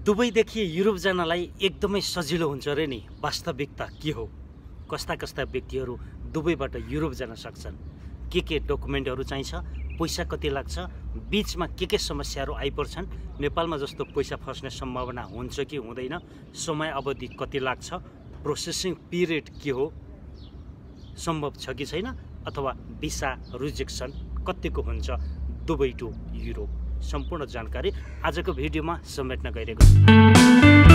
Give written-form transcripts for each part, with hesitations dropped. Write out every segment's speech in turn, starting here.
दुबईदेखि Europe जानलाई एकदमै सजिलो हुन्छ रे नि। वास्तविकता के हो? कस्ता कस्ता व्यक्तिहरू दुबईबाट युरोप जान सक्छन्? के डकुमेन्टहरू चाहिन्छ? पैसा कति लाग्छ? बीचमा के समस्याहरू आइपर्छन्? नेपालमा जस्तो पैसा फस्ने सम्भावना हुन्छ कि हुँदैन? समय अवधि कति लाग्छ? प्रोसेसिङ पिरियड के हो? सम्भव छ कि छैन? अथवा भिसा रिजेक्सन कतिको हुन्छ दुबई टु युरोप? सम्पूर्ण जानकारी आजको भिडियोमा समेट्न गइरहेको छु।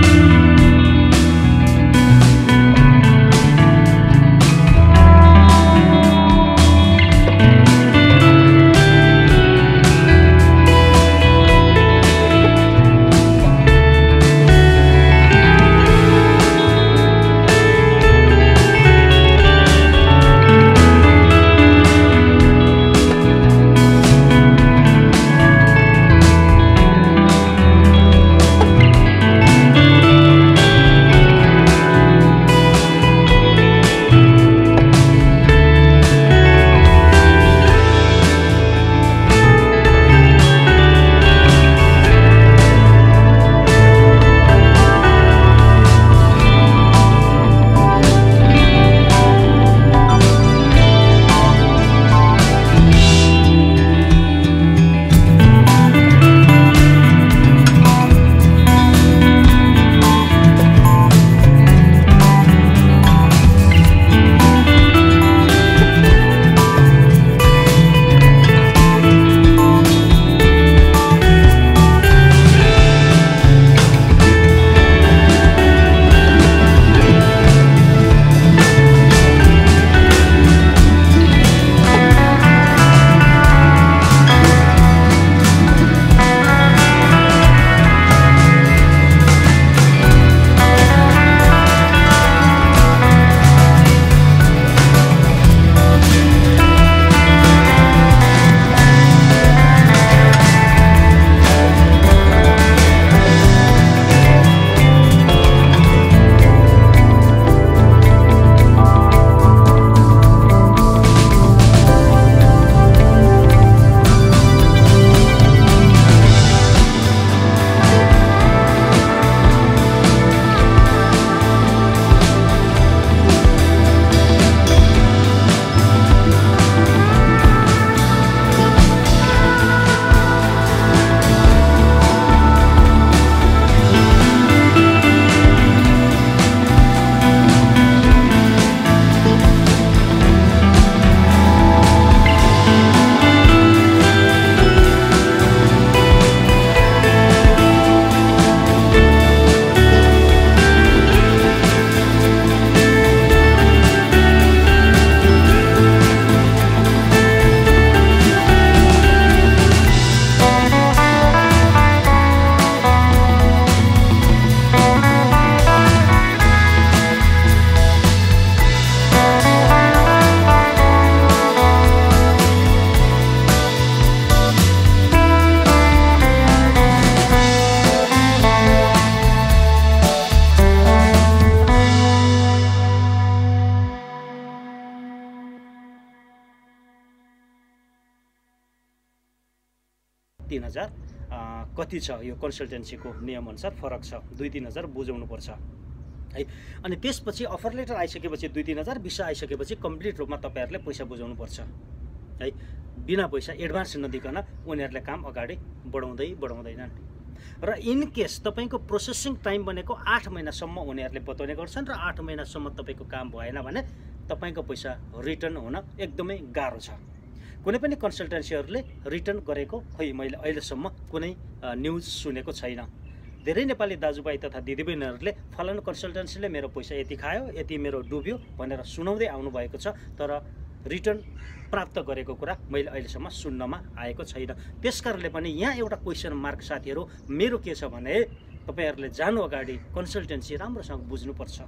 कति छ यो कन्सल्टेन्सीको नियमअनुसार फरक छ। 2-3 हजार बुझाउनुपर्छ है। अनि त्यसपछि अफर लेटर आइसकेपछि 2-3 हजार, भिसा आइसकेपछि कम्प्लिट रूपमा तपाईहरुले पैसा बुझाउनुपर्छ है। बिना पैसा एडभान्स नदिकन उनीहरुले काम अगाडि बढाउँदैनन्। र इन केस तपाईको प्रोसेसिङ टाइम भनेको 8 महिनासम्म उनीहरुले बताउने गर्छन् र 8 महिनासम्म तपाईको काम भएन भने तपाईको पैसा रिटर्न हुन एकदमै गाह्रो छ। कुनै पनि कन्सल्टेन्सीहरूले रिटर्न गरेको खोइ मैले अहिलेसम्म कुनै न्युज सुनेको छैन। धेरै नेपाली दाजुभाइ तथा दिदीबहिनीहरूले फलानु कन्सल्टेन्सीले मेरो पैसा यति खायो, यति मेरो डुब्यो भनेर सुनाउँदै आउनु भएको छ, तर रिटर्न प्राप्त गरेको कुरा मैले अहिलेसम्म सुन्नमा आएको छैन। त्यसकारणले पनि यहाँ एउटा क्वेसन मार्क साथीहरू मेरो के छ भने तपाईहरुले जानु अगाडि कन्सल्टेन्सी राम्रोसँग बुझ्नुपर्छ।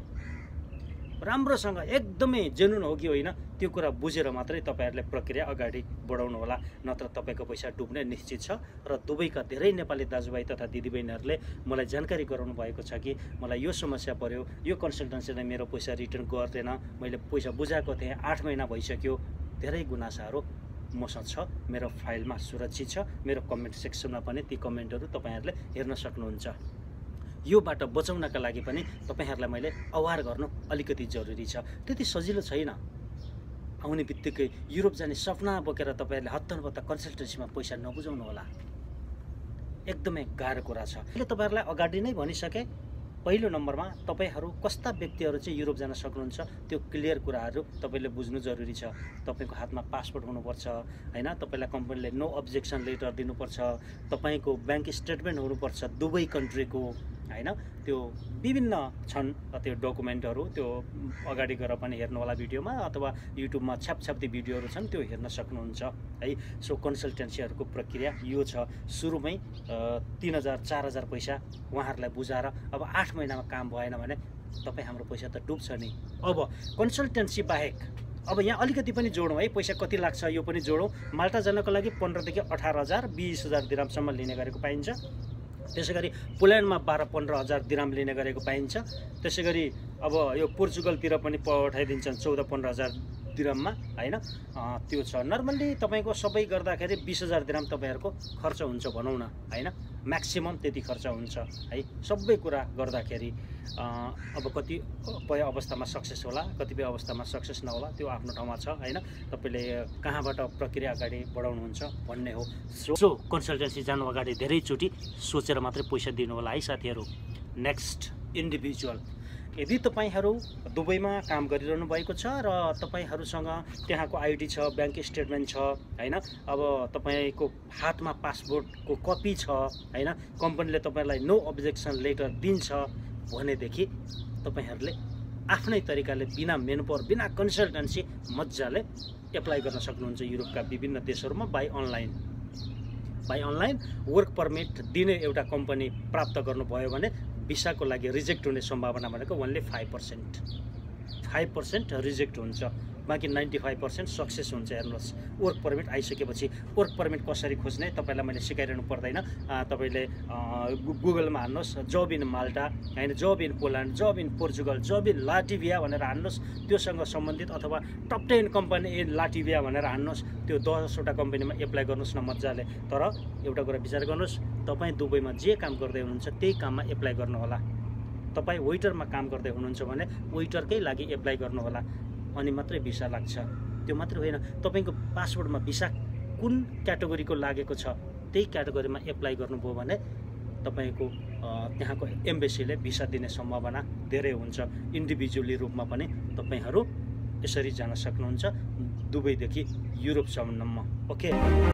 राम्रोसँग एकदमै जेन्युन हो कि होइन त्यो कुरा बुझेर मात्रै तपाईहरुले प्रक्रिया अगाडि बढाउनु होला, नत्र तपाईको पैसा डुब्ने निश्चित छ। र दुबईका धेरै नेपाली दाजुभाइ तथा दिदीबहिनीहरूले मलाई जानकारी गराउनु भएको छ कि मलाई यो समस्या पर्यो, यो कन्सल्टेन्सीले मेरो पैसा रिटर्न गर्दैन, मैले पैसा बुझाएको थिएँ 8 महिना भइसक्यो। धेरै गुनासाहरू मसँग छ, मेरो फाइलमा सुरक्षित छ। मेरो कमेन्ट सेक्सनमा पनि ती कमेन्टहरू तपाईहरुले हेर्न सक्नुहुन्छ। योबाट बचाउनका लागि पनि तपाईहरुलाई मैले अवार गर्नु अलिकति जरुरी छ। त्यति सजिलो छैन। आउने बित्तिकै युरोप जाने सपना बोकेर तपाईहरुले हत्तरपत्ता कन्सल्टेन्सीमा पैसा नबुझाउनु होला। एकदमै गाह्रो कुरा छ। अहिले तपाईहरुलाई अगाडि नै भनिसके, पहिलो नम्बरमा तपाईहरु कस्ता व्यक्तिहरु चाहिँ युरोप जान सक्नुहुन्छ त्यो क्लियर कुराहरु तपाईले बुझ्नु जरुरी छ। तपाईको हातमा पासपोर्ट हुनुपर्छ हैन, तपाईलाई कम्पनीले नो अब्जेक्सन लेटर दिनुपर्छ, तपाईको बैंक स्टेटमेन्ट हुनुपर्छ दुवै कन्ट्रीको हैन। त्यो विभिन्न छन् त्यो डकुमेन्टहरु, त्यो अगाडि गएर पनि हेर्नु होला भिडियोमा अथवा युट्युबमा छ्यापछ्याप्ती भिडियोहरु छन्, त्यो हेर्न सक्नुहुन्छ है। सो कन्सल्टेन्सीहरुको प्रक्रिया यो छ। सुरुमै 3000 4000 पैसा उहाँहरुलाई बुझाएर अब 8 महिनामा काम भएन भने तपाई हाम्रो पैसा त डुब्छ नि। अब कन्सल्टेन्सी बाहेक अब यहाँ अलिकति पनि जोडौं है, पैसा कति लाग्छ यो पनि जोडौं। माल्टा जानको लागि 15 देखि 18000 20000 दिरामसम्म लिने गरेको पाइन्छ। त्यसैगरी पोल्यान्डमा 12-15 हजार दिराम लिने गरेको पाइन्छ। त्यसैगरी अब यो पोर्चुगलतिर पनि पठाइदिन्छन् 14-15 हजार दिराममा हैन। त्यो छ। नर्मल्ली तपाईको सबै गर्दाखेरि 20000 दिराम तपाईहरुको खर्च हुन्छ भनौं न हैन। म्याक्सिमम त्यति खर्च हुन्छ है सबै कुरा गर्दाखेरि। अब कतिपय अवस्थामा सक्सेस होला, कतिपय अवस्थामा सक्सेस नहोला, त्यो आफ्नो ठाउँमा छ हैन। तपाईले कहाँबाट प्रक्रिया अगाडि बढाउनुहुन्छ भन्ने हो। सो कन्सल्टेन्सी जानु अगाडि धेरै चोटी सोचेर मात्रै पैसा दिनु होला है साथीहरु। Next, individual. यदि तपाईहरु दुबईमा काम गरिरहनु भएको छ र तपाईहरुसँग त्यहाँको आईडी छ, बैंक स्टेटमेन्ट छ हैन, अब तपाईको हातमा पासपोर्टको कपी छ हैन, कम्पनीले तपाईलाई नो अब्जेक्सन लेटर दिन्छ भनेदेखि तपाईहरुले आफ्नै तरिकाले बिना मेनपावर बिना कन्सल्टेन्सी मज्जाले एप्लाई गर्न सक्नुहुन्छ युरोपका विभिन्न देशहरुमा बाइ अनलाइन वर्क परमिट दिने एउटा कम्पनी प्राप्त गर्नुभयो भने भिसाको लागि रिजेक्ट हुने सम्भावना भनेको ओन्ली 5% रिजेक्ट हुन्छ, बाँकी 95% सक्सेस हुन्छ। हेर्नुहोस्, वर्क परमिट आइसकेपछि वर्क परमिट कसरी खोज्ने तपाईलाई मैले सिकाइरहनु पर्दैन। तपाईले गुगलमा हान्नुहोस् जब इन माल्टा हैन, job in Poland, job in Portugal, job in Latvia भनेर हान्नुहोस्। त्योसँग सम्बन्धित अथवा टप 10 कम्पनी इन लाटिभिया भनेर हान्नुहोस्। त्यो 10 वटा कम्पनीमा एप्लाई गर्नुहोस् न मज्जाले। तर एउटा कुरा विचार गर्नुहोस्, तपाई दुबईमा जे काम गर्दै हुनुहुन्छ त्यही काममा एप्लाई गर्नु होला। तपाई वेटरमा काम गर्दै हुनुहुन्छ भने वेटरकै लागि एप्लाई गर्नु होला, अनि मात्रै भिसा लाग्छ। त्यो मात्र होइन, तपाईको पासपोर्टमा भिसा कुन क्याटेगोरीको लागेको छ त्यही क्याटेगोरीमा एप्लाई गर्नुभयो भने तपाईको त्यहाँको एम्बेसीले भिसा दिने सम्भावना धेरै हुन्छ। इन्डिभिजुअली रूपमा पनि तपाईहरु यसरी जान सक्नुहुन्छ दुबईदेखि युरोपसम्म। ओके।